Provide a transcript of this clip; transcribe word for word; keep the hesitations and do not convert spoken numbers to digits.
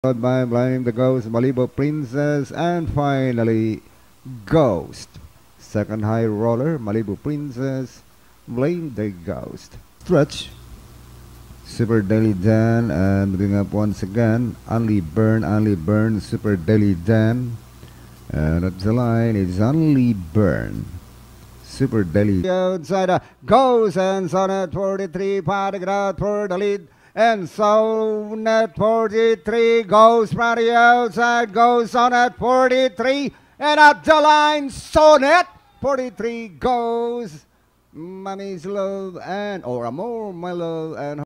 followed by Blame the Ghost, Malibu Princess, and finally Ghost. Second high roller, Malibu Princess, Blame the Ghost. Stretch. Super Daily Dan, and bring up once again, Unliburn, Unliburn, Super Daily Dan. And at the line is Unliburn. Super Daily. Outside uh, goes and so net forty-three, parting out for the lead. And so net forty-three goes from the outside, goes on at forty-three. And at the line, so net forty-three goes Mommy's Love and or Amor, my love, and